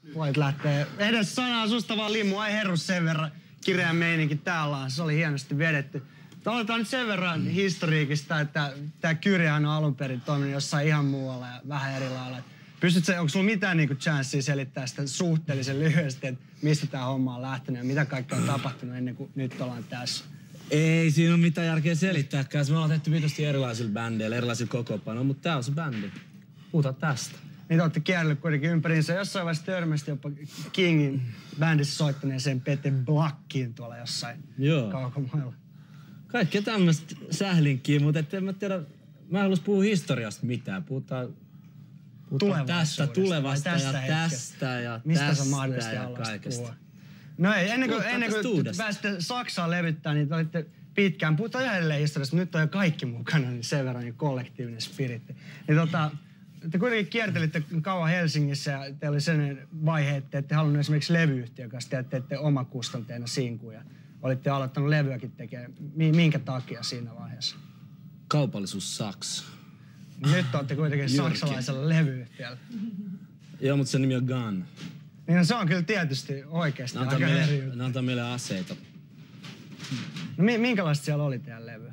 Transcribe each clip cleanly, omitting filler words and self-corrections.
Voit lähteä. Edes sanaa susta vaan limu, ai herrus sen verran. Kireä meininki täällä on, se oli hienosti vedetty. Aloitetaan nyt sen verran historiikista, että tää Kyrihän on alun perin toiminut jossain ihan muualla ja vähän eri lailla. Onko sulla mitään niinku chanssiä selittää sitä suhteellisen lyhyesti, että mistä tää homma on lähtenyt ja mitä kaikkea on tapahtunut ennen kuin nyt ollaan tässä? Ei siinä ole mitään järkeä selittääkään. Me ollaan tehty vitosti erilaisilla bändeillä, erilaisilla kokoonpanoilla, mutta tää on se bändi. Puhutaan tästä. Niin te ootte kierrellyt kuitenkin ympäriinsä. Jossain vaiheessa törmästi jopa Kingin bändissä soittaneeseen Pete Blackiin tuolla jossain kaukomailla. Kaikkea tämmöistä sählinkkiä, mutta en mä tiedä, mä en halus puhua historiasta mitään. Puhutaan tästä, tulevasta ja tästä ja mistä sä mahdollisesti haluaisit puhua? No ei, ennen kuin pääsitte Saksaan levyttää, niin te olitte pitkään. Puhutaan edelleen historiasta, nyt on jo kaikki mukana, niin sen verran niin kollektiivinen spiritti. Niin te kuitenkin kiertelitte kauan Helsingissä ja teillä oli sellainen vaihe, että ette halunnut esimerkiksi levyyhtiön kanssa, te teette omakustanteena sinkuja. Olitte aloittanut levyäkin tekemään. Minkä takia siinä vaiheessa? Kaupallisuus Saks. Nyt olette kuitenkin saksalaisella levyyhtiöllä. Joo, mutta sen nimi on Gun. Niin no, se on kyllä tietysti oikeasti aika eri juttu. Ne antaa meille aseita. No minkälaista siellä oli teidän levy?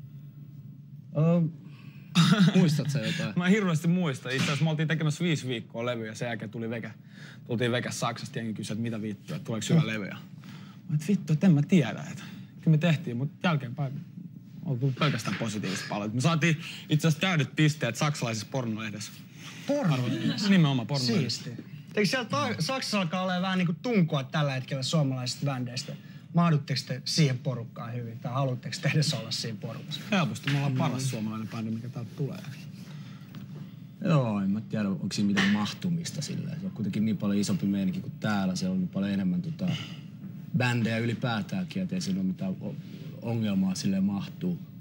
Muistat sä jotain? Mä en hirveästi muista. Itse asiassa me oltiin tekemässä 5 viikkoa levyä ja sen jälkeen tultiin Vegas Saksasta, jengi kysyi, että mitä vittua, että tuleeko hyvä levy. Mä et vittu, että en mä tiedä. Että kyllä me tehtiin, mutta jälkeenpäin on tullut pelkästään positiivista palautetta. Me saatiin itse asiassa täydet pisteet saksalaisessa pornolehdessä. Pornolehdessä? Nimenomaan pornolehdessä. Siisti. Eikö siellä Saksassa alkaa olla vähän niinku tunkua tällä hetkellä suomalaisista bändeistä? Mahdutteko te siihen porukkaan hyvin? Tai haluatteko te edes olla siinä porukassa? Helposti me ollaan paras suomalainen bändi, mikä täältä tulee. Joo, en mä tiedä, onko siinä mitään mahtumista silleen. Se on kuitenkin niin paljon isompi meininki kuin täällä. Siellä on niin paljon enemmän bändejä ylipäätäänkin, ettei siinä ole mitään ongelmaa silleen mahtuu.